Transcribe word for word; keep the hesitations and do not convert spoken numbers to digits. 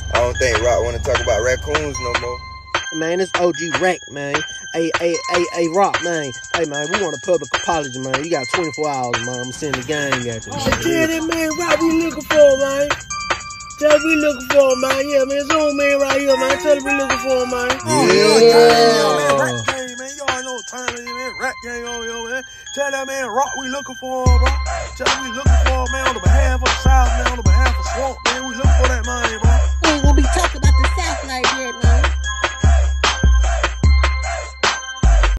I don't think Rock want to talk about raccoons no more. Man, it's O G Rack, man. Hey, hey, hey, hey, Rock, man. Hey, man, we want a public apology, man. You got twenty-four hours, man. I'm sending the gang at you. Oh, tell that man Rock we looking for, man. Tell him we looking for him, man. Yeah, man, it's on man right here, man. Tell him we looking for him, man. Oh, yeah, yeah, man. Rack gang, man. Y'all know time, man. Rack gang over here, man. Tell that man Rock we looking for him, bro. Tell him we looking for him, man, on the behalf